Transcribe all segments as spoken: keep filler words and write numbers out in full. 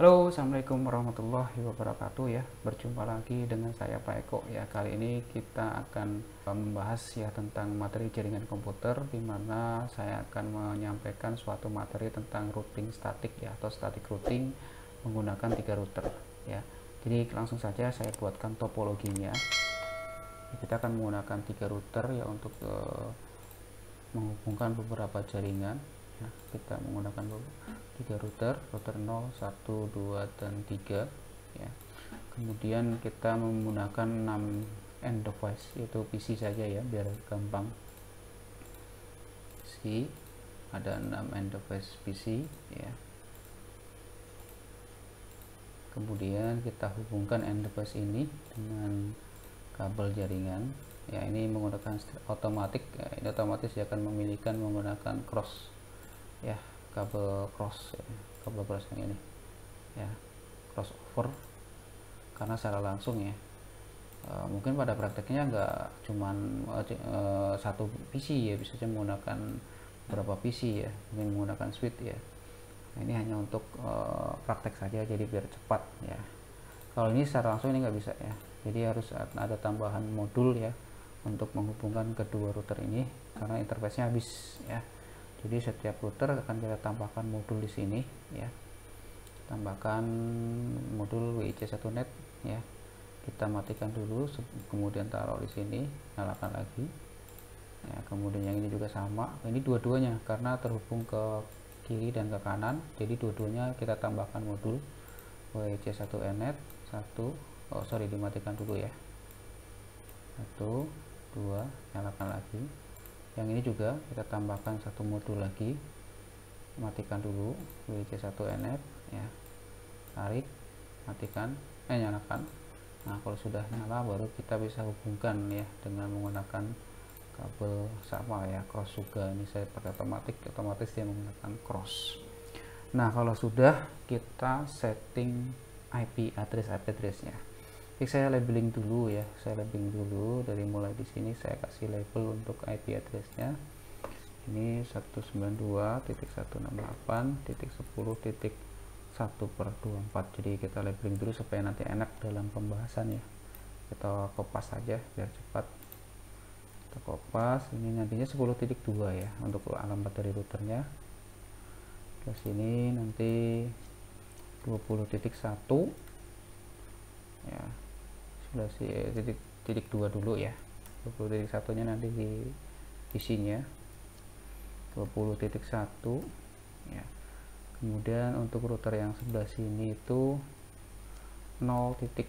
Halo, assalamualaikum warahmatullahi wabarakatuh ya. Berjumpa lagi dengan saya Pak Eko ya. Kali ini kita akan membahas ya tentang materi jaringan komputer, di mana saya akan menyampaikan suatu materi tentang routing statik ya, atau static routing menggunakan tiga router ya. Jadi langsung saja saya buatkan topologinya. Kita akan menggunakan tiga router ya untuk uh, menghubungkan beberapa jaringan. Ya, kita menggunakan tiga router, router nol, satu, dua, dan tiga ya. Kemudian kita menggunakan enam end device, yaitu P C saja ya biar gampang. P C ada enam end device P C ya. Kemudian kita hubungkan end device ini dengan kabel jaringan ya. Ini menggunakan otomatis ya, ini otomatis dia akan memilihkan menggunakan cross ya, kabel cross ya, kabel cross yang ini ya, crossover, karena secara langsung ya e, mungkin pada prakteknya nggak cuman e, satu P C ya, bisa saja menggunakan beberapa P C ya, mungkin menggunakan switch ya. Nah, ini hanya untuk e, praktek saja, jadi biar cepat ya. Kalau ini secara langsung ini nggak bisa ya, jadi harus ada tambahan modul ya untuk menghubungkan kedua router ini, karena interface-nya habis ya. Jadi setiap router akan kita tambahkan modul di sini ya. Tambahkan modul W I C satu net ya. Kita matikan dulu, kemudian taruh di sini, nyalakan lagi. Ya, kemudian yang ini juga sama. Ini dua-duanya karena terhubung ke kiri dan ke kanan. Jadi dua-duanya kita tambahkan modul W I C satu net, satu. Oh, sorry, dimatikan dulu ya. Satu, dua, nyalakan lagi. Yang ini juga kita tambahkan satu modul lagi, matikan dulu W I C satu net ya, tarik, matikan, eh nyalakan. Nah, kalau sudah nyala baru kita bisa hubungkan ya dengan menggunakan kabel sama ya, cross juga. Ini saya pakai otomatis, otomatis dia menggunakan cross. Nah, kalau sudah, kita setting I P address I P addressnya. Jadi saya labeling dulu ya, saya labeling dulu dari mulai di sini saya kasih label untuk I P addressnya. Ini seratus sembilan puluh dua titik seratus enam puluh delapan titik sepuluh titik satu per dua puluh empat. Jadi kita labeling dulu supaya nanti enak dalam pembahasan ya. Kita kopas saja biar cepat. Kita kopas, ini nantinya sepuluh titik dua ya untuk alamat dari routernya. Terus ini nanti dua puluh titik satu ya, sebelah si titik titik dua dulu ya, dua puluh titik satunya nanti di isinya dua puluh titik satu ya. Kemudian untuk router yang sebelah sini itu nol titik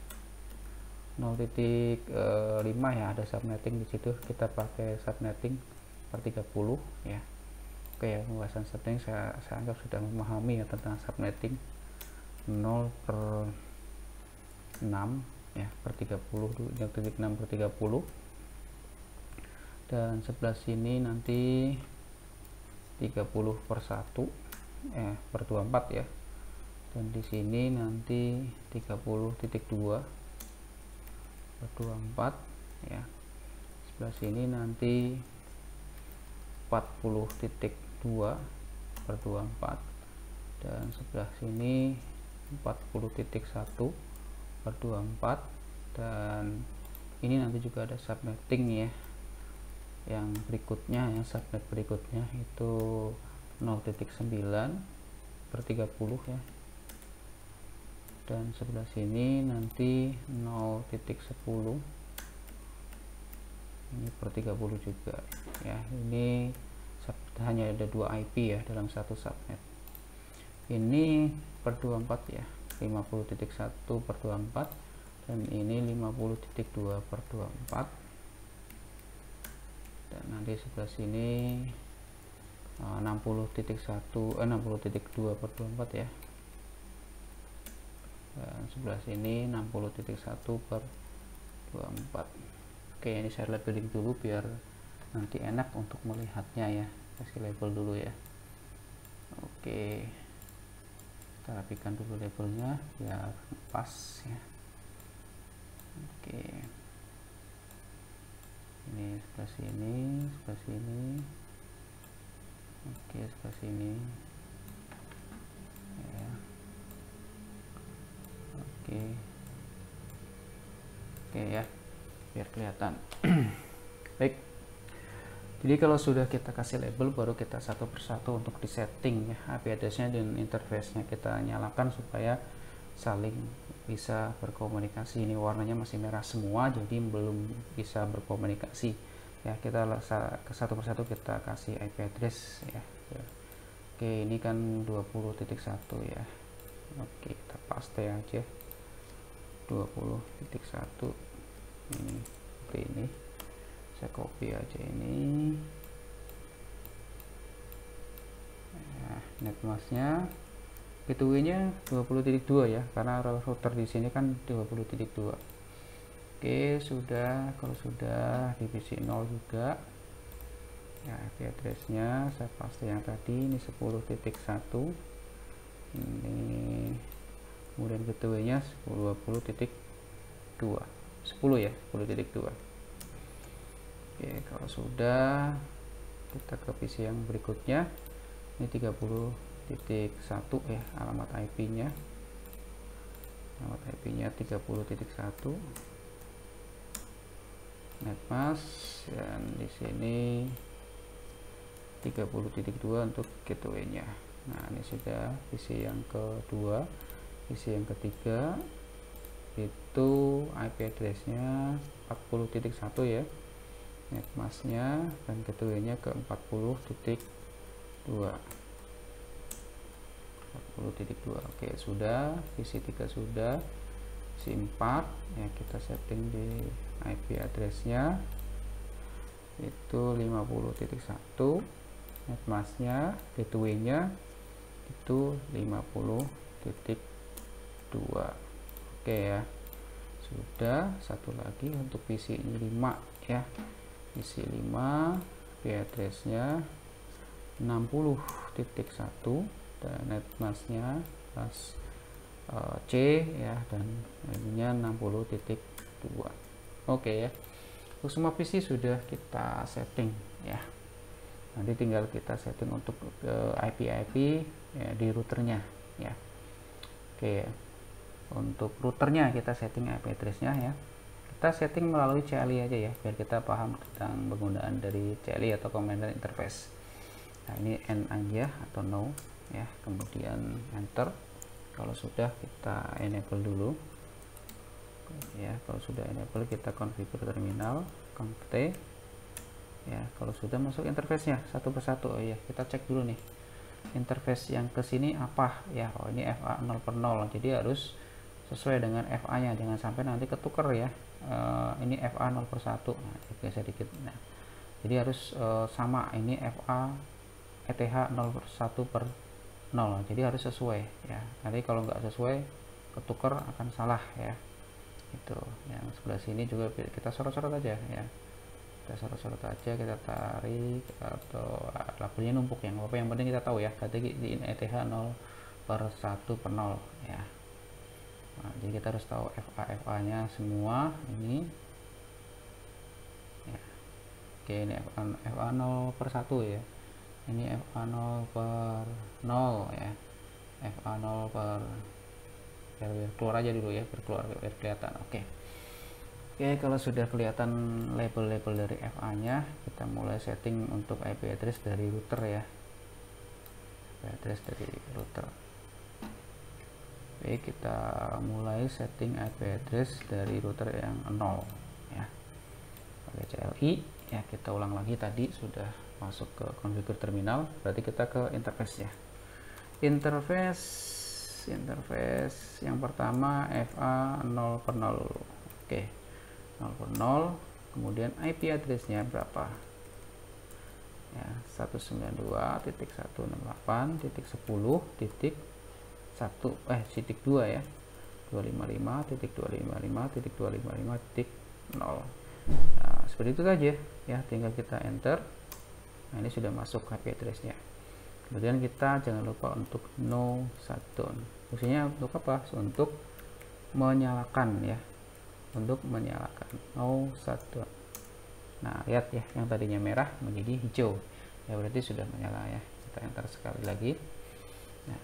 lima ya, ada subnetting di situ, kita pakai subnetting per tiga puluh ya. Oke ya, pembahasan subnetting saya, saya anggap sudah memahami ya tentang subnetting. Nol per enam ya, per tiga puluh, titik enam per tiga puluh. Dan sebelah sini nanti tiga puluh per satu eh per dua puluh empat ya. Dan di sini nanti tiga puluh titik dua per dua puluh empat ya. Sebelah sini nanti empat puluh titik dua per dua puluh empat, dan sebelah sini empat puluh titik satu per dua puluh empat. Dan ini nanti juga ada subnetting ya, yang berikutnya ya, subnet berikutnya itu nol titik sembilan per tiga puluh ya. Dan sebelah sini nanti nol titik sepuluh ini per tiga puluh juga ya. Ini hanya ada dua I P ya dalam satu subnet. Ini per dua puluh empat ya, lima puluh titik satu per dua puluh empat, dan ini lima puluh titik dua per dua puluh empat. Dan nanti sebelah sini enam puluh titik satu eh, enam puluh titik dua per dua puluh empat ya. Dan sebelah sini enam puluh titik satu per dua puluh empat. Oke, ini saya labeling dulu biar nanti enak untuk melihatnya ya. Kasih label dulu ya. Oke, kita rapikan dulu labelnya biar pas ya. Oke, ini sebelah sini, sebelah sini. Oke, sebelah sini ya. oke oke ya, biar kelihatan. Baik, jadi kalau sudah kita kasih label, baru kita satu persatu untuk di setting ya, I P address-nya dan interface-nya kita nyalakan supaya saling bisa berkomunikasi. Ini warnanya masih merah semua, jadi belum bisa berkomunikasi ya. Kita ke satu persatu kita kasih I P address ya. Oke, ini kan dua puluh titik satu ya. Oke, kita paste aja dua puluh titik satu ini seperti ini. Saya copy aja ini ya, netmasknya gateway-nya dua puluh titik dua ya, karena router di sini kan dua puluh titik dua. Oke, sudah. Kalau sudah, divisi nol juga ya. I P address-nya saya paste yang tadi, ini sepuluh titik satu ini, kemudian gateway-nya dua puluh titik dua, sepuluh ya, sepuluh titik dua. Oke, kalau sudah, kita ke P C yang berikutnya. Ini tiga puluh titik satu ya, alamat I P-nya. Alamat I P-nya tiga puluh titik satu. Netmask, dan di sini tiga puluh titik dua untuk gateway-nya. Nah, ini sudah P C yang kedua. P C yang ketiga itu I P address-nya empat puluh titik satu ya, netmasknya, dan gateway-nya ke empat puluh titik dua. empat puluh titik dua. Oke, sudah. P C tiga sudah. P C empat ya, kita setting di I P address-nya itu lima puluh titik satu, netmasknya, gateway-nya itu lima puluh titik dua. Oke ya, sudah. Satu lagi untuk P C ini lima ya, P C lima, I P address-nya enam puluh titik satu, dan netmasknya plus uh, C ya, dan ininya enam puluh titik dua. Oke ya, untuk semua P C sudah kita setting ya. Nanti tinggal kita setting untuk uh, I P I P ya, di routernya ya. Oke, untuk routernya kita setting I P address-nya ya. Kita setting melalui C L I aja ya, biar kita paham tentang penggunaan dari C L I atau Command Line Interface. Nah, ini N aja atau no ya, kemudian enter. Kalau sudah, kita enable dulu ya. Kalau sudah enable, kita configure terminal, conf T ya. Kalau sudah, masuk interface-nya satu persatu. Oh iya, kita cek dulu nih interface yang ke sini apa ya. Oh, ini F A nol per nol, jadi harus sesuai dengan F A-nya, jangan sampai nanti ketuker ya. Uh, ini F A nol per satu, nah, geser dikit. Nah, jadi harus uh, sama, ini F A E T H nol per satu per nol, jadi harus sesuai ya. Nanti kalau nggak sesuai, ketuker akan salah ya. Itu yang sebelah sini juga kita sorot-sorot aja ya. Kita sorot-sorot aja, kita tarik, atau labelnya numpuk, yang apa yang penting kita tahu ya, tadi di E T H nol per satu per nol ya. Nah, jadi kita harus tahu F A F A nya semua ini ya. Oke, ini F A, F A nol per satu ya, ini F A nol per nol ya, F A nol per, biar, biar keluar aja dulu ya, biar keluar, biar kelihatan. Oke. Oke, kalau sudah kelihatan label-label dari F A nya, kita mulai setting untuk I P address dari router ya. I P address dari router. Oke, kita mulai setting I P address dari router yang nol ya, pakai C L I ya. Kita ulang lagi, tadi sudah masuk ke configure terminal, berarti kita ke interface ya. Interface interface yang pertama F A nol per nol. Oke, nol per nol, kemudian I P address-nya berapa ya, seratus sembilan puluh dua titik seratus enam puluh delapan titik sepuluh titik satu eh titik dua ya, dua ratus lima puluh lima titik dua ratus lima puluh lima titik dua ratus lima puluh lima titik nol. Nah, seperti itu saja ya, tinggal kita enter. Nah, ini sudah masuk I P address-nya. Kemudian kita jangan lupa untuk no shutdown. Fungsinya untuk apa? Untuk menyalakan ya, untuk menyalakan no shutdown. Nah, lihat ya, yang tadinya merah menjadi hijau ya, berarti sudah menyala ya. Kita enter sekali lagi. Nah,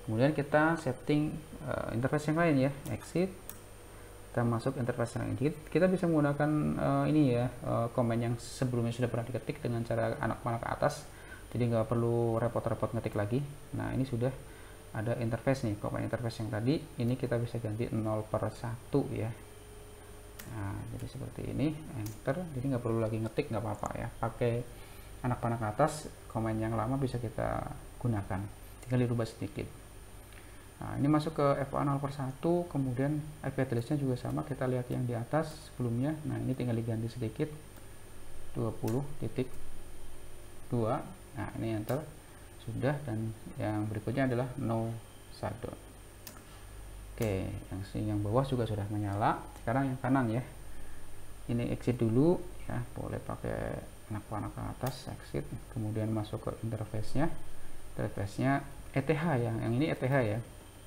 Kemudian kita setting uh, interface yang lain ya, exit, kita masuk interface yang lain. Kita bisa menggunakan uh, ini ya, uh, komen yang sebelumnya sudah pernah diketik dengan cara anak panah ke atas, jadi nggak perlu repot-repot ngetik lagi. Nah ini sudah ada interface nih, komen interface yang tadi, ini kita bisa ganti nol per satu ya. Nah jadi seperti ini, enter, jadi nggak perlu lagi ngetik, nggak apa-apa ya, pakai anak panah ke atas, komen yang lama bisa kita gunakan, tinggal dirubah sedikit. Nah ini masuk ke F A nol per satu, kemudian I P address-nya juga sama, kita lihat yang di atas sebelumnya. Nah ini tinggal diganti sedikit, dua puluh titik dua. Nah ini enter, sudah. Dan yang berikutnya adalah no shutdown. Oke, yang yang bawah juga sudah menyala. Sekarang yang kanan ya, ini exit dulu ya, boleh pakai anak panah ke atas, exit, kemudian masuk ke interface-nya. Interface-nya E T H ya, yang ini E T H ya,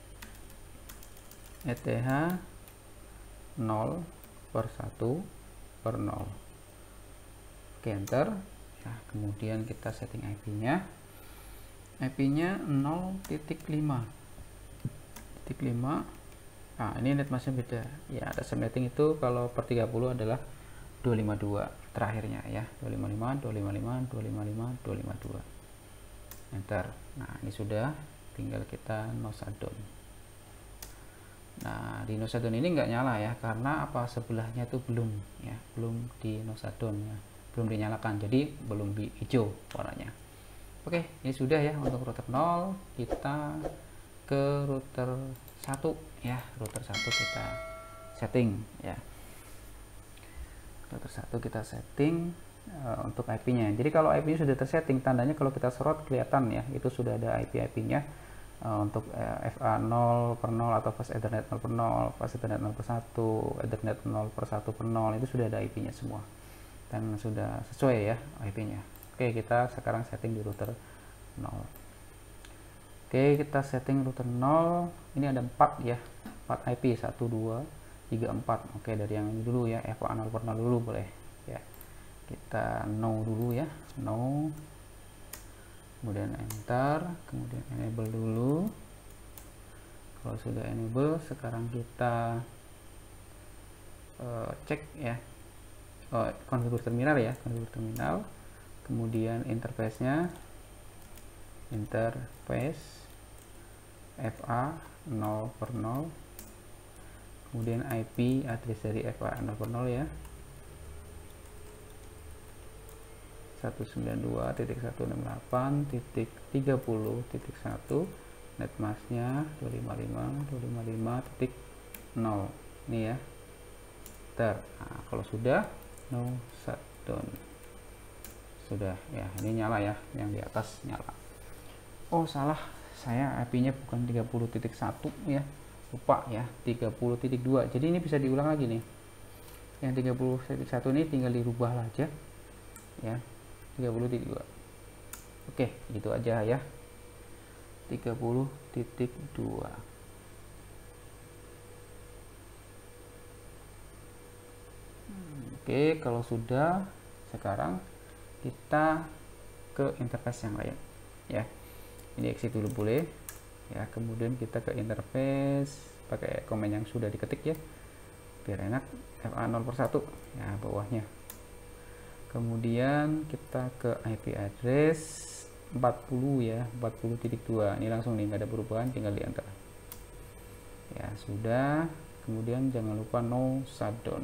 E T H nol per satu per nol. Oke, enter ya, kemudian kita setting I P-nya, I P-nya nol titik lima titik lima. Nah ini netmasknya beda ya, ada subnetting itu kalau per tiga puluh adalah dua lima dua terakhirnya ya, dua lima lima, dua lima lima, dua lima lima, dua lima dua. Enter. Nah ini sudah, tinggal kita no shutdown. Nah di no shutdown ini nggak nyala ya, karena apa, sebelahnya itu belum ya, belum di no shutdown ya, belum dinyalakan, jadi belum di hijau warnanya. Oke, ini sudah ya untuk router nol. Kita ke router satu ya, router satu kita setting ya, router satu kita setting uh, untuk I P-nya. Jadi kalau I P-nya sudah tersetting, tandanya kalau kita sorot kelihatan ya, itu sudah ada I P I P-nya uh, untuk uh, F A nol per nol atau Fast Ethernet nol per nol, Fast Ethernet nol per satu, Ethernet nol per satu per nol, itu sudah ada I P-nya semua dan sudah sesuai ya I P-nya. Oke, kita sekarang setting di router nol. Oke, kita setting router nol. Ini ada empat ya, empat I P, satu, dua, tiga, empat. Oke, dari yang ini dulu ya, F A nol per nol dulu boleh ya. Kita no dulu ya, no. Kemudian enter, kemudian enable dulu. Kalau sudah enable, sekarang kita uh, cek ya, oh, konfigur terminal ya, konfigur terminal. Kemudian interface-nya, interface F A nol per nol, kemudian I P address dari F A nol per nol ya, seratus sembilan puluh dua titik seratus enam puluh delapan titik tiga puluh titik satu, netmasknya dua lima lima dua lima lima titik nol ini ya, ter. Nah, kalau sudah no shutdown, sudah ya, ini nyala ya, yang di atas nyala. Oh salah, saya I P-nya bukan tiga puluh titik satu ya, lupa ya, tiga puluh titik dua. Jadi ini bisa diulang lagi nih. Yang tiga puluh titik satu ini tinggal dirubah aja ya, tiga puluh titik dua. Oke, gitu aja ya. tiga puluh titik dua. Oke, kalau sudah, sekarang kita ke interface yang lain ya. Ini exit dulu boleh ya, kemudian kita ke interface pakai komen yang sudah diketik ya, biar enak, F A nol per satu ya bawahnya. Kemudian kita ke I P address empat puluh ya, empat puluh titik dua. Ini langsung nih, nggak ada perubahan, tinggal di enter ya, sudah. Kemudian jangan lupa no shutdown.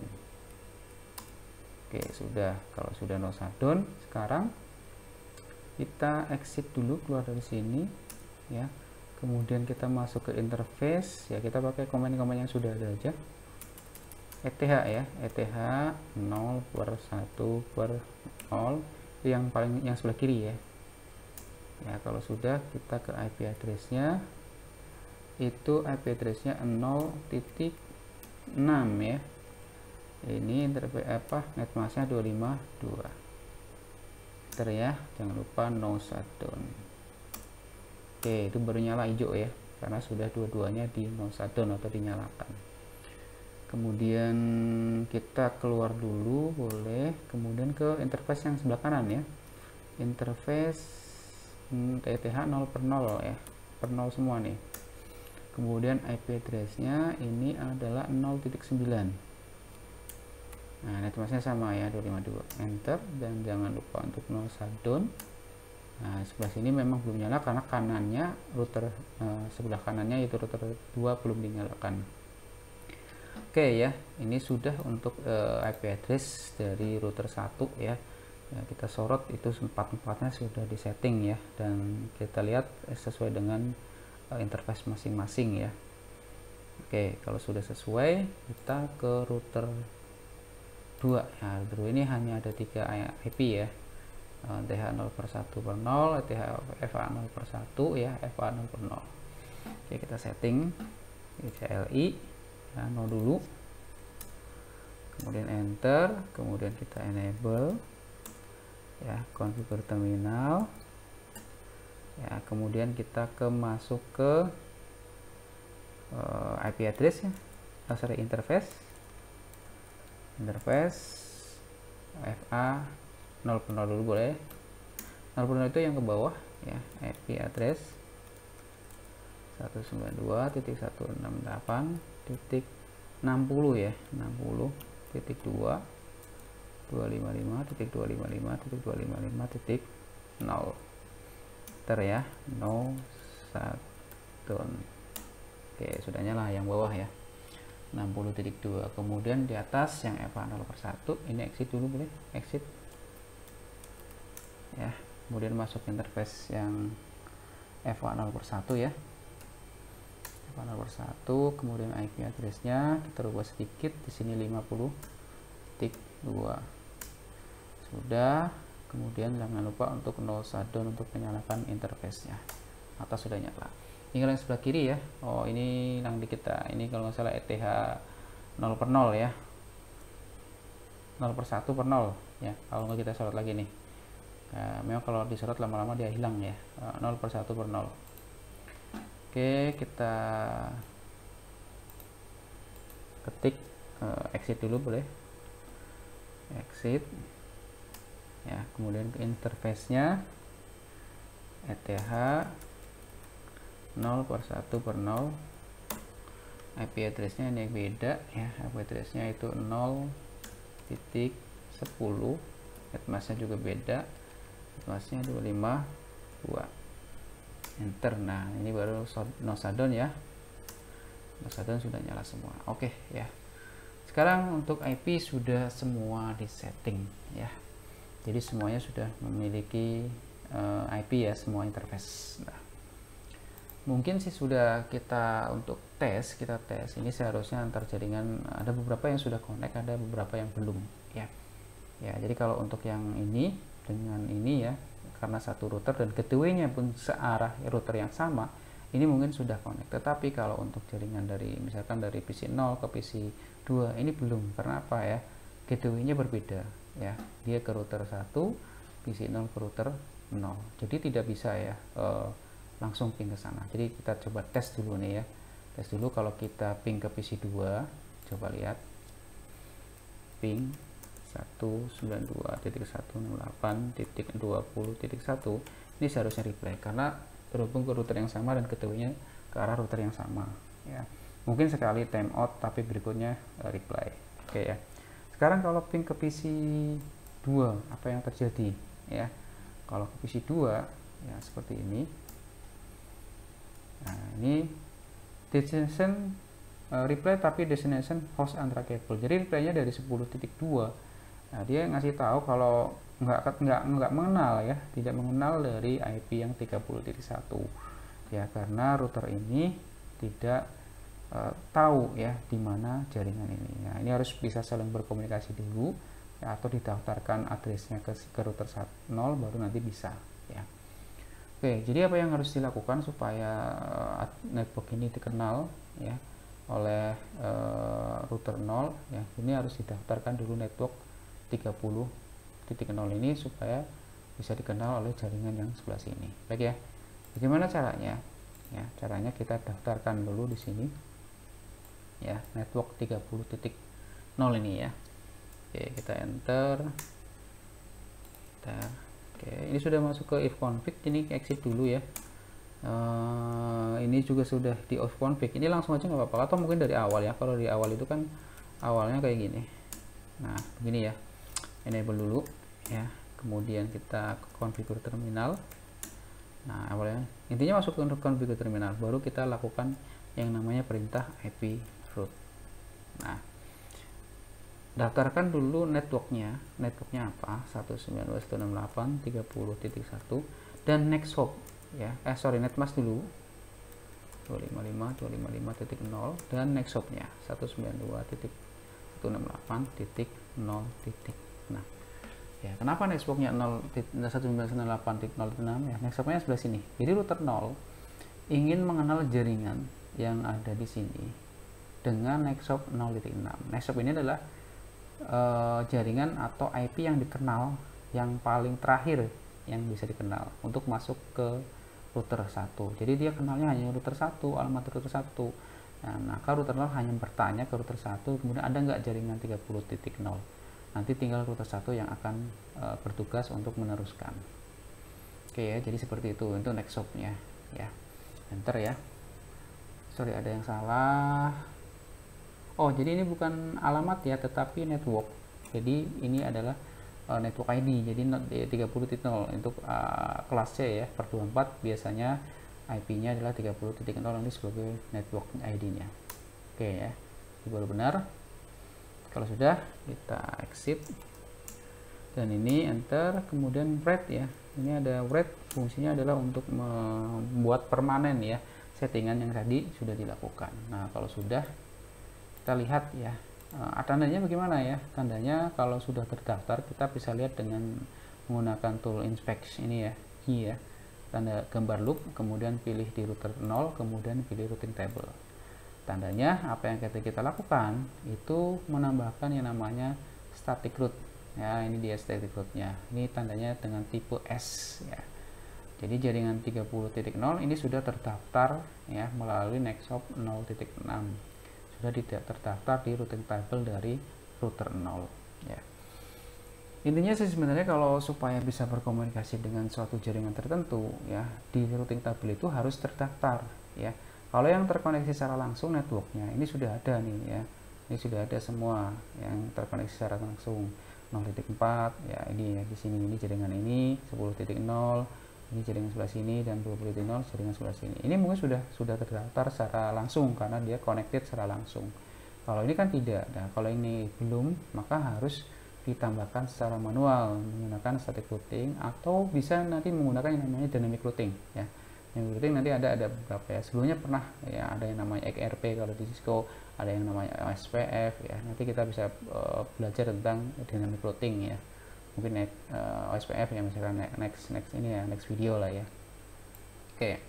Oke, sudah. Kalau sudah no shutdown, sekarang kita exit dulu, keluar dari sini ya, kemudian kita masuk ke interface ya, kita pakai komen-komen yang sudah ada aja, E T H ya, E T H nol per satu per nol, yang paling yang sebelah kiri ya. Ya kalau sudah, kita ke I P address-nya, itu I P address-nya nol titik enam ya, ini interface apa, netmasknya dua lima dua ya, jangan lupa no shutdown. Oke, itu baru nyala hijau ya, karena sudah dua-duanya di no shutdown atau dinyalakan. Kemudian kita keluar dulu boleh, kemudian ke interface yang sebelah kanan ya, interface hmm, E T H nol per nol ya, per nol semua nih. kemudian I P address-nya ini adalah nol titik sembilan. Nah, netmasknya sama ya, dua lima dua, enter, dan jangan lupa untuk no shutdown. Nah, sebelah sini memang belum nyala karena kanannya router eh, sebelah kanannya yaitu router dua belum dinyalakan. Oke ya, ini sudah untuk eh, I P address dari router satu ya. Ya, kita sorot itu empat-empatnya sudah disetting ya, dan kita lihat sesuai dengan eh, interface masing-masing ya. Oke, kalau sudah sesuai, kita ke router dua. Nah, router dua ini hanya ada tiga I P ya. T H nol per satu per nol, T H F A nol per satu ya, F A nol per nol. Oke, kita setting C L I ya, nol dulu, kemudian enter, kemudian kita enable ya, configure terminal ya, kemudian kita ke masuk ke uh, I P address ya, oh, sorry, interface interface F A nol per nol dulu boleh, nol per nol itu yang ke bawah ya, I P address seratus sembilan puluh dua titik seratus enam puluh delapan titik enam puluh ya, enam puluh titik dua dua lima lima titik dua lima lima titik dua lima lima titik nol ter ya, no shutdown. Oke, sudah nyala yang bawah ya, enam puluh titik dua. Kemudian di atas yang F A nol per satu ini exit dulu boleh, exit ya, kemudian masuk interface yang F A nol per satu ya, F A nol per satu, kemudian I P address-nya kita rubah sedikit di sini lima puluh titik dua. Sudah, kemudian jangan lupa untuk no shutdown untuk menyalakan interface-nya. Atas sudah nyala. Tinggal yang sebelah kiri ya. Oh, ini yang di kita. Ini kalau nggak salah E T H nol per nol ya. nol per satu per nol ya. Kalau nggak kita sorot lagi nih. Nah, memang kalau disorot lama-lama dia hilang ya. nol per satu per nol. Oke, kita ketik uh, exit dulu boleh. Exit. Ya, kemudian ke interface-nya E T H nol per satu per nol. I P address-nya ini beda ya. I P address-nya itu nol titik sepuluh. Netmask-nya juga beda. Netmask-nya dua lima dua. Enter. Nah, ini baru no shutdown ya. No shutdown sudah nyala semua. Oke ya. Sekarang untuk I P sudah semua disetting ya. Jadi semuanya sudah memiliki uh, I P ya, semua interface. Nah, mungkin sih sudah kita untuk tes, kita tes ini seharusnya antar jaringan ada beberapa yang sudah connect, ada beberapa yang belum ya. Ya, jadi kalau untuk yang ini dengan ini ya, karena satu router dan gateway-nya pun searah router yang sama, ini mungkin sudah connect. Tetapi kalau untuk jaringan dari misalkan dari P C nol ke P C dua ini belum. Karena apa ya? Gateway-nya berbeda ya. Dia ke router satu, P C nol ke router nol. Jadi tidak bisa ya eh, langsung ping ke sana. Jadi kita coba tes dulu nih ya. Tes dulu kalau kita ping ke P C dua, coba lihat. Ping seratus sembilan puluh dua titik seratus enam puluh delapan titik dua puluh titik satu ini seharusnya reply karena terhubung ke router yang sama dan gateway-nya ke arah router yang sama ya. Mungkin sekali time out tapi berikutnya uh, reply. Oke ya. Sekarang kalau ping ke P C dua apa yang terjadi ya? Kalau ke P C dua ya seperti ini. Nah, ini destination uh, reply tapi destination host untrackable. Jadi reply-nya dari sepuluh titik dua. Nah, dia ngasih tahu kalau nggak nggak nggak mengenal ya, tidak mengenal dari I P yang tiga puluh titik satu ya, karena router ini tidak uh, tahu ya di mana jaringan ini. Nah, ini harus bisa saling berkomunikasi dulu ya, atau didaftarkan addressnya ke, ke router nol baru nanti bisa ya. Oke, jadi apa yang harus dilakukan supaya uh, network ini dikenal ya oleh uh, router nol ya? Ini harus didaftarkan dulu network tiga puluh titik nol ini supaya bisa dikenal oleh jaringan yang sebelah sini. Baik ya. Bagaimana caranya? Ya, caranya kita daftarkan dulu di sini. Ya, network tiga puluh titik nol ini ya. Oke, kita enter. Kita, oke, ini sudah masuk ke if config, ini exit dulu ya. Uh, ini juga sudah di off config, ini langsung aja nggak apa-apa, atau mungkin dari awal ya. Kalau di awal itu kan awalnya kayak gini. Nah begini ya, enable dulu ya, kemudian kita konfigur terminal. Nah awalnya intinya masuk ke konfigur terminal, baru kita lakukan yang namanya perintah ip root. Nah daftarkan dulu networknya. Networknya apa? satu sembilan dua satu enam delapan dot tiga puluh titik satu dan next hop ya, eh sorry netmask dulu dua lima lima dua lima lima titik nol dan next hopnya satu sembilan dua titik satu enam delapan titik nol titik. Nah ya, kenapa next hopnya satu sembilan delapan titik nol titik enam ya? Next hopnya sebelah sini. Jadi router nol ingin mengenal jaringan yang ada di sini dengan next hop nol titik enam. Next hop ini adalah uh, jaringan atau I P yang dikenal, yang paling terakhir yang bisa dikenal untuk masuk ke router satu. Jadi dia kenalnya hanya router satu, alamat router satu. Nah, maka router nol hanya bertanya ke router satu, kemudian ada nggak jaringan tiga puluh titik nol. Nanti tinggal router satu yang akan uh, bertugas untuk meneruskan. Oke ya, jadi seperti itu untuk next hop-nya ya. Enter ya. Sorry, ada yang salah. Oh, jadi ini bukan alamat ya, tetapi network. Jadi ini adalah uh, network I D. Jadi tiga puluh titik nol untuk uh, kelas C ya, per dua puluh empat biasanya I P-nya adalah tiga puluh titik nol, ini sebagai network I D-nya. Oke ya. Ini baru benar. Kalau sudah, kita exit. Dan ini enter, kemudian write ya. Ini ada write, fungsinya adalah untuk membuat permanen ya settingan yang tadi sudah dilakukan. Nah, kalau sudah, kita lihat ya, uh, tandanya bagaimana ya? Tandanya kalau sudah terdaftar, kita bisa lihat dengan menggunakan tool inspect ini ya, key ya, tanda gambar loop, kemudian pilih di router nol, kemudian pilih routing table. Tandanya apa yang kita kita lakukan itu menambahkan yang namanya static root ya, ini dia static rootnya. Ini tandanya dengan tipe S ya. Jadi jaringan tiga puluh titik nol ini sudah terdaftar ya melalui next hop nol titik enam. Sudah tidak terdaftar di routing table dari router nol ya. Intinya sih sebenarnya kalau supaya bisa berkomunikasi dengan suatu jaringan tertentu ya, di routing table itu harus terdaftar ya. Kalau yang terkoneksi secara langsung networknya ini sudah ada nih ya. Ini sudah ada semua yang terkoneksi secara langsung nol titik empat ya, ini ya di sini ini jaringan ini sepuluh titik nol, ini jaringan sebelah sini, dan dua puluh titik nol jaringan sebelah sini. Ini mungkin sudah sudah terdaftar secara langsung karena dia connected secara langsung. Kalau ini kan tidak. Nah, kalau ini belum, maka harus ditambahkan secara manual menggunakan static routing, atau bisa nanti menggunakan yang namanya dynamic routing ya. Dynamic routing nanti ada ada beberapa ya. Sebelumnya pernah ya, ada yang namanya X R P kalau di Cisco, ada yang namanya O S P F ya. Nanti kita bisa uh, belajar tentang dynamic routing ya. Mungkin uh, O S P F ya, misalkan next next ini ya, next video lah ya. Oke,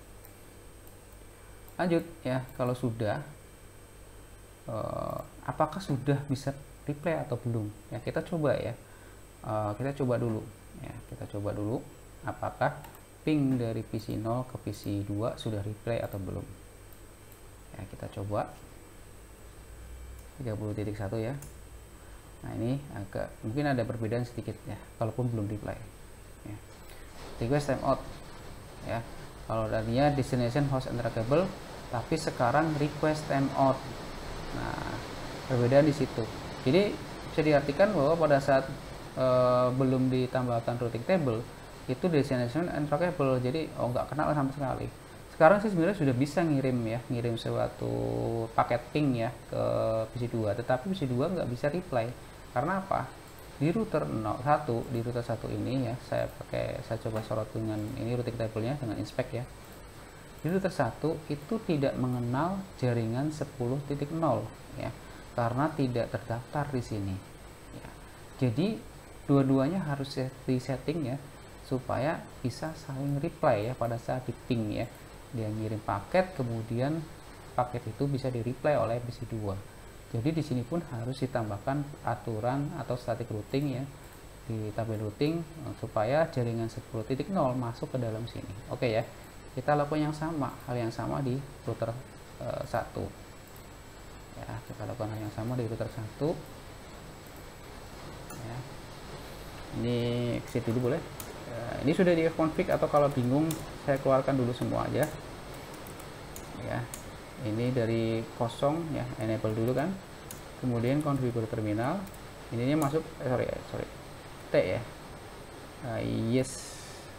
lanjut ya. Kalau sudah uh, apakah sudah bisa replay atau belum ya, kita coba ya. Uh, kita coba dulu ya, kita coba dulu apakah ping dari P C nol ke P C dua sudah replay atau belum ya. Kita coba tiga puluh titik satu ya. Nah, ini agak mungkin ada perbedaan sedikit ya, kalaupun belum replay ya. Request timeout ya, kalau tadinya destination host interactable, tapi sekarang request timeout. Nah, perbedaan di situ. Jadi bisa diartikan bahwa pada saat e, belum ditambahkan routing table itu destination interactable, jadi oh nggak kenal sama sekali. Sekarang sih sebenarnya sudah bisa ngirim ya, ngirim suatu paket ping ya ke P C dua, tetapi P C dua nggak bisa reply. Karena apa? Di router nol satu, di router satu ini ya, saya pakai, saya coba sorot dengan ini routing table-nya dengan inspect ya. Di router satu itu tidak mengenal jaringan sepuluh titik nol ya, karena tidak terdaftar di sini ya. Jadi dua-duanya harus di setting ya, supaya bisa saling reply ya pada saat di ping ya. Dia ngirim paket, kemudian paket itu bisa di reply oleh P C dua. Jadi di sini pun harus ditambahkan aturan atau static routing ya, di tabel routing supaya jaringan sepuluh titik nol masuk ke dalam sini. Oke ya, kita lakukan yang sama, hal yang sama di router uh, satu ya. Kita lakukan hal yang sama di router satu ya. Ini exit dulu boleh. Ini sudah di config, atau kalau bingung saya keluarkan dulu semua aja. ya. Ini dari kosong ya, enable dulu kan, kemudian configure terminal, ininya masuk eh, sorry sorry T ya, uh, yes,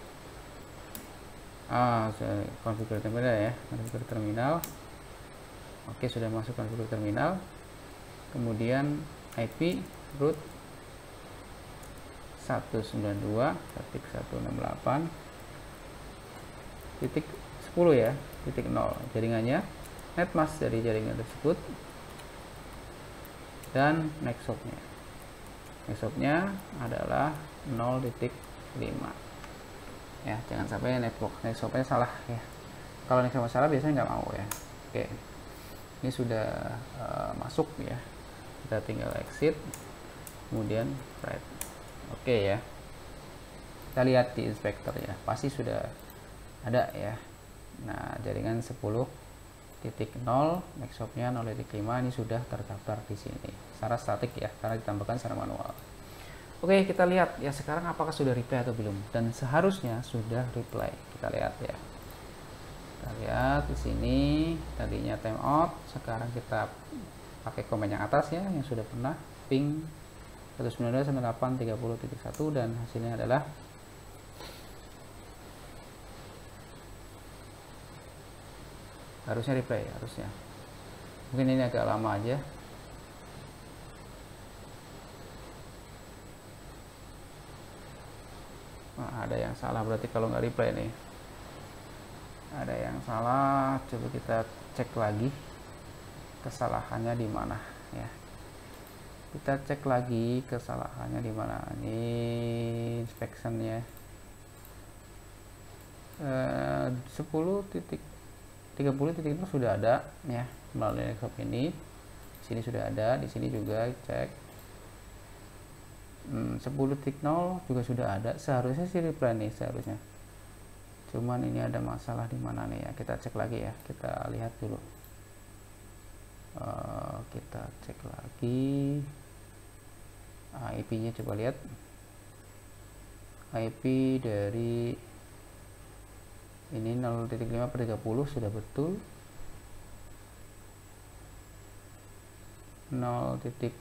ah configure terminal ya, configure terminal. Oke, sudah masuk configure terminal. Kemudian I P root seratus sembilan puluh dua titik seratus enam puluh delapan titik sepuluh ya, titik nol jaringannya, netmask dari jaringan tersebut, dan nextopnya nextopnya adalah nol titik lima ya, jangan sampai network nextopnya salah ya. Kalau nextopnya salah biasanya nggak mau ya. Oke, ini sudah uh, masuk ya, kita tinggal exit, kemudian write. Oke ya, kita lihat di inspektor ya, pasti sudah ada ya. Nah, jaringan sepuluh titik nol, nextopnya nol titik lima, ini sudah terdaftar di sini secara statik ya, karena ditambahkan secara manual. Oke, kita lihat ya sekarang apakah sudah reply atau belum, dan seharusnya sudah reply. Kita lihat ya, kita lihat di sini tadinya timeout, sekarang kita pakai komen yang atas ya, yang sudah pernah ping seratus sembilan puluh dua titik delapan titik tiga puluh titik satu, dan hasilnya adalah harusnya replay, harusnya mungkin ini agak lama aja. Nah, ada yang salah berarti kalau nggak replay nih, ada yang salah. Coba kita cek lagi kesalahannya di mana ya, kita cek lagi kesalahannya di mana. Ini inspection ya, eh, sepuluh titik tiga puluh titik itu sudah ada ya melalui nextop ini. Di sini sudah ada, di sini juga cek hmm, sepuluh titik nol juga sudah ada. Seharusnya sih reply nih seharusnya. Cuman ini ada masalah di mana nih ya? Kita cek lagi ya. Kita lihat dulu. Uh, kita cek lagi I P-nya, coba lihat I P dari ini nol titik lima per tiga puluh sudah betul, nol titik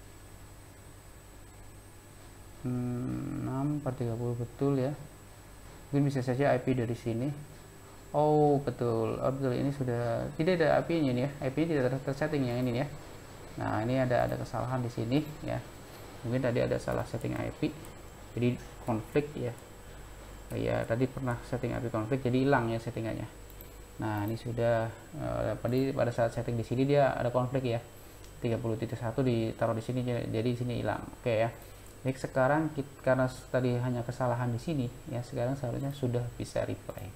enam per tiga puluh betul ya. Mungkin bisa saja I P dari sini. Oh betul, oh, betul, ini sudah tidak ada I P-nya nih ya, I P tidak tersetting yang ini ya. Nah, ini ada ada kesalahan di sini ya, mungkin tadi ada salah setting I P, jadi konflik ya. Ya tadi pernah setting I P konflik, jadi hilang ya settingannya. Nah, ini sudah uh, pada pada saat setting di sini dia ada konflik ya, tiga puluh titik satu ditaruh di sini, jadi di sini hilang. Oke ya. Baik, sekarang kita, karena tadi hanya kesalahan di sini ya, sekarang seharusnya sudah bisa replay.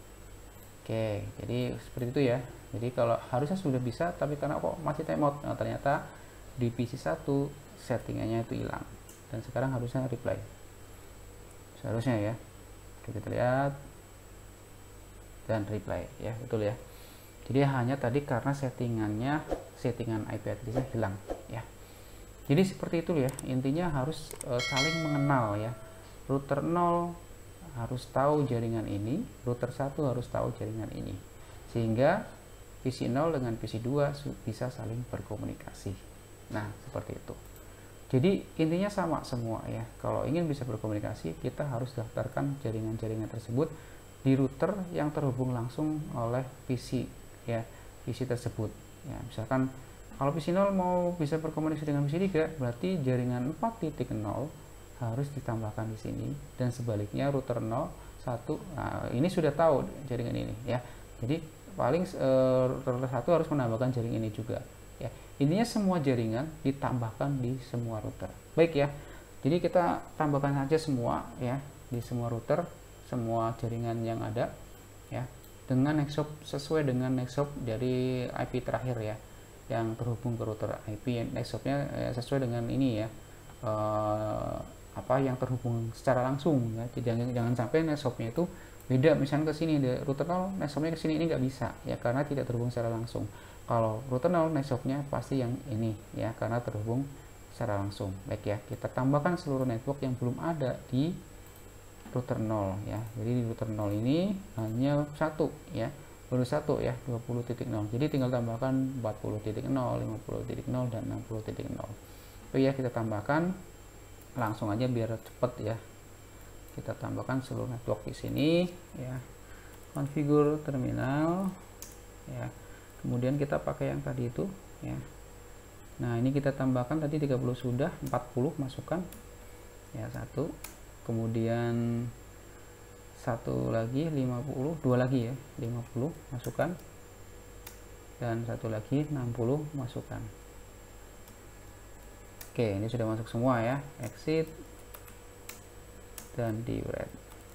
Oke, jadi seperti itu ya. Jadi kalau harusnya sudah bisa, tapi karena kok masih timeout, nah, ternyata di P C satu settingannya itu hilang, dan sekarang harusnya replay seharusnya ya. Kita lihat dan replay ya, betul ya. Jadi hanya tadi karena settingannya settingan I P address-nya hilang ya. Jadi seperti itu ya, intinya harus e, saling mengenal ya. Router nol harus tahu jaringan ini, router satu harus tahu jaringan ini, sehingga P C nol dengan P C dua bisa saling berkomunikasi. Nah, seperti itu. Jadi intinya sama semua ya. Kalau ingin bisa berkomunikasi, kita harus daftarkan jaringan-jaringan tersebut di router yang terhubung langsung oleh P C ya, P C tersebut. Ya, misalkan kalau P C nol mau bisa berkomunikasi dengan P C tiga, berarti jaringan empat titik nol harus ditambahkan di sini, dan sebaliknya router nol satu. Nah, ini sudah tahu jaringan ini ya. Jadi paling e, router satu harus menambahkan jaringan ini juga. Ya, intinya semua jaringan ditambahkan di semua router. Baik ya. Jadi kita tambahkan saja semua ya di semua router, semua jaringan yang ada ya, dengan nextop sesuai dengan nextop dari I P terakhir ya, yang terhubung ke router I P nextopnya eh, sesuai dengan ini ya, eh, apa yang terhubung secara langsung ya. Jangan jangan sampai nextopnya itu beda, misalnya ke sini di router nol nextopnya ke sini, ini nggak bisa ya, karena tidak terhubung secara langsung. Kalau router nol nextopnya pasti yang ini ya, karena terhubung secara langsung. Baik ya, kita tambahkan seluruh network yang belum ada di router nol ya. Jadi di router nol ini hanya satu ya, baru satu ya, dua puluh titik nol. Jadi tinggal tambahkan empat puluh titik nol, lima puluh titik nol, dan enam puluh titik nol. Oke ya, kita tambahkan langsung aja biar cepet ya. Kita tambahkan seluruh network di sini ya. Konfigur terminal ya. Kemudian kita pakai yang tadi itu ya. Nah, ini kita tambahkan tadi tiga puluh sudah, empat puluh masukkan. Ya, satu. Kemudian satu lagi lima puluh, dua lagi ya, lima puluh masukkan, dan satu lagi enam puluh masukkan. Oke, ini sudah masuk semua ya, exit dan di write.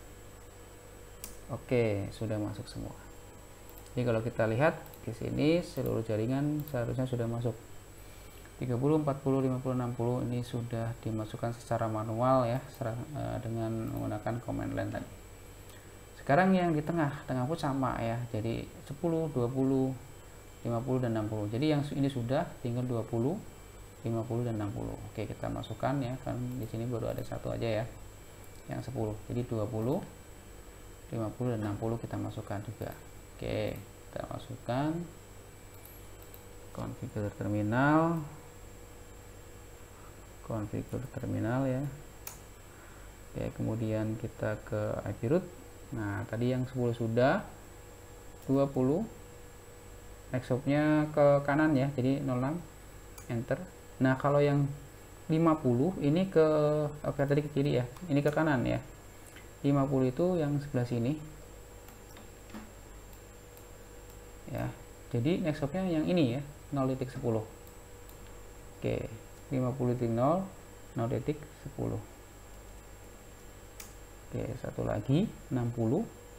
Oke, sudah masuk semua. Jadi kalau kita lihat di sini seluruh jaringan seharusnya sudah masuk. Tiga puluh, empat puluh, lima puluh, enam puluh ini sudah dimasukkan secara manual ya, secara, uh, dengan menggunakan command line tadi. Sekarang yang di tengah, tengah pun sama ya. Jadi sepuluh, dua puluh, lima puluh dan enam puluh. Jadi yang ini sudah tinggal dua puluh, lima puluh dan enam puluh. Oke, kita masukkan ya. Kan di sini baru ada satu aja ya. Yang sepuluh. Jadi dua puluh, lima puluh dan enam puluh kita masukkan juga. Oke, kita masukkan konfigur terminal. Konfigur terminal ya. Oke, kemudian kita ke I P root. Nah, tadi yang sepuluh sudah, dua puluh, next hop-nya ke kanan ya, jadi nol enam, enter. Nah, kalau yang lima puluh ini ke, oke tadi ke kiri ya, ini ke kanan ya. lima puluh itu yang sebelah sini. Ya, jadi next hop-nya yang ini ya, nol titik sepuluh. Oke, lima puluh titik nol, nol titik sepuluh. Oke, satu lagi enam puluh.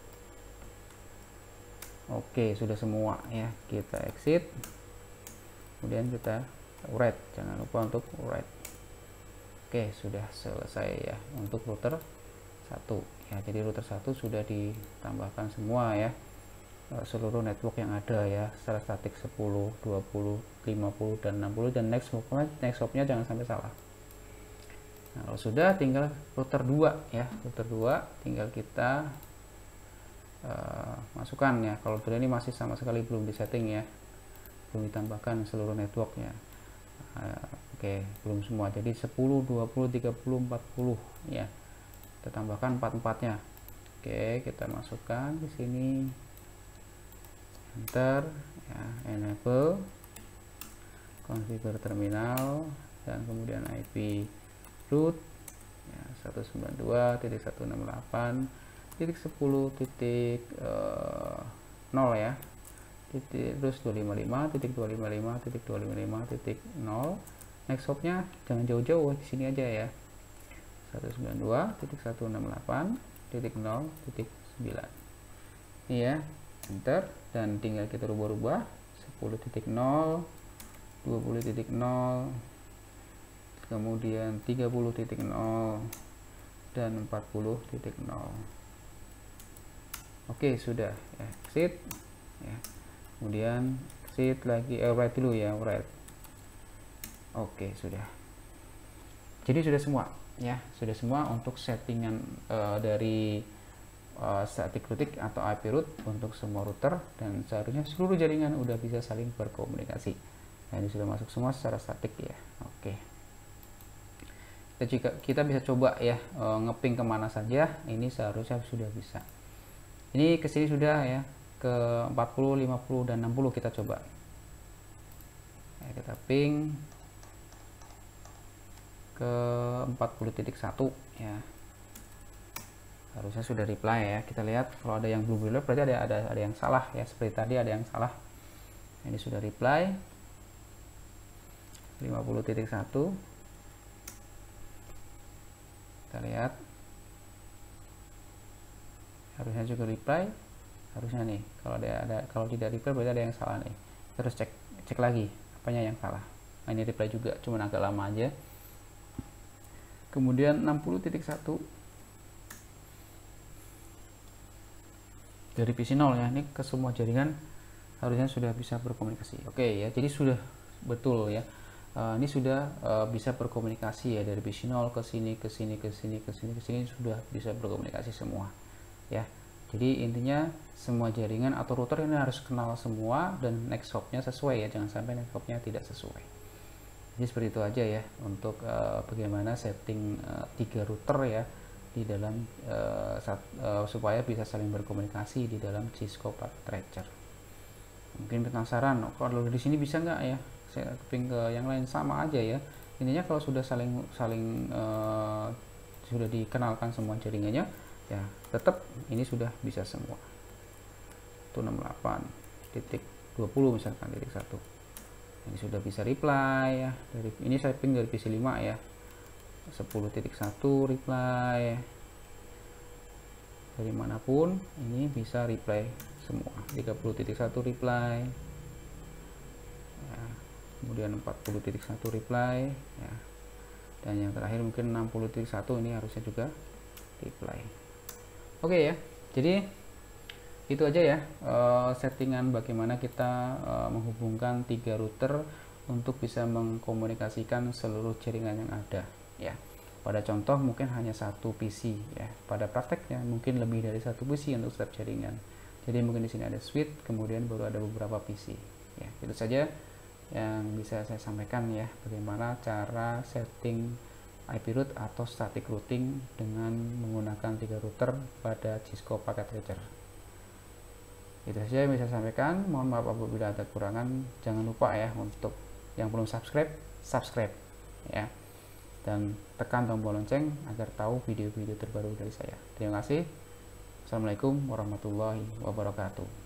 Oke, sudah semua ya. Kita exit. Kemudian kita write. Jangan lupa untuk write. Oke, sudah selesai ya untuk router satu. Ya, jadi router satu sudah ditambahkan semua ya. Seluruh network yang ada ya, secara statik sepuluh, dua puluh, lima puluh dan enam puluh, dan next hop-nya next hop-nya jangan sampai salah. Nah, kalau sudah tinggal router dua ya, router dua tinggal kita uh, masukkan ya. Kalau router ini masih sama sekali belum disetting ya, belum ditambahkan seluruh networknya. Uh, Oke, okay, belum semua. Jadi sepuluh, dua puluh, tiga puluh, empat puluh ya. Kita tambahkan empat empatnya. Oke, okay, kita masukkan di sini. Enter ya, enable konfigur terminal dan kemudian I P root ya, seratus sembilan puluh dua titik seratus enam puluh delapan titik sepuluh titik nol ya, titik terus dua lima lima titik dua lima lima titik dua lima lima titik nol. Next hop-nya jangan jauh-jauh, di sini aja ya, seratus sembilan puluh dua titik seratus enam puluh delapan titik nol titik sembilan. Ini ya, enter, dan tinggal kita rubah-rubah sepuluh titik nol, dua puluh titik nol, kemudian tiga puluh titik nol dan empat puluh titik nol. Oke, sudah ya, exit ya. Kemudian exit lagi, eh, write dulu ya, write. Oke, sudah. Jadi sudah semua ya, sudah semua untuk settingan uh, dari uh, static routing atau I P root untuk semua router, dan seharusnya seluruh jaringan udah bisa saling berkomunikasi. Nah, ini sudah masuk semua secara statik ya. Oke. Kita juga kita bisa coba ya, uh, ngeping kemana saja. Ini seharusnya sudah bisa. Ini ke sini sudah ya, ke empat puluh, lima puluh dan enam puluh kita coba. Ya, kita ping ke empat puluh titik satu ya, harusnya sudah reply ya. Kita lihat kalau ada yang belum reply berarti ada ada ada yang salah ya, seperti tadi ada yang salah. Ini sudah reply lima puluh titik satu. Kita lihat harusnya juga reply, harusnya nih. Kalau ada ada kalau tidak reply berarti ada yang salah nih. Terus cek cek lagi apanya yang salah. Nah, ini reply juga, cuman agak lama aja. Kemudian enam puluh titik satu dari P C nol ya, ini ke semua jaringan harusnya sudah bisa berkomunikasi. Oke ya, jadi sudah betul ya, uh, ini sudah uh, bisa berkomunikasi ya, dari P C nol ke sini ke sini ke sini ke sini ke sini sudah bisa berkomunikasi semua ya. Jadi intinya semua jaringan atau router ini harus kenal semua dan next hopnya sesuai ya, jangan sampai next hopnya tidak sesuai. Jadi seperti itu aja ya untuk uh, bagaimana setting uh, tiga router ya di dalam uh, sat, uh, supaya bisa saling berkomunikasi di dalam Cisco Packet Tracer. Mungkin penasaran, oh, kalau di sini bisa nggak ya? Saya keping ke yang lain, sama aja ya. Intinya kalau sudah saling saling uh, sudah dikenalkan semua jaringannya, ya tetap ini sudah bisa semua. Itu enam puluh delapan titik dua puluh misalkan titik satu. Ini sudah bisa reply ya. Dari ini saya ping dari P C lima ya. sepuluh titik satu reply dari manapun ini bisa reply semua. tiga puluh titik satu reply ya. Kemudian empat puluh titik satu reply ya. Dan yang terakhir mungkin enam puluh titik satu ini harusnya juga reply. Oke ya, jadi itu aja ya uh, settingan bagaimana kita uh, menghubungkan tiga router untuk bisa mengkomunikasikan seluruh jaringan yang ada ya. Pada contoh mungkin hanya satu P C ya, pada prakteknya mungkin lebih dari satu P C untuk setiap jaringan. Jadi mungkin di sini ada switch, kemudian baru ada beberapa P C ya. Itu saja yang bisa saya sampaikan ya, bagaimana cara setting I P route atau static routing dengan menggunakan tiga router pada Cisco Packet Tracer. Itu saja yang bisa saya sampaikan. Mohon maaf apabila ada kekurangan. Jangan lupa ya untuk yang belum subscribe, subscribe ya, dan tekan tombol lonceng agar tahu video-video terbaru dari saya. Terima kasih. Assalamualaikum warahmatullahi wabarakatuh.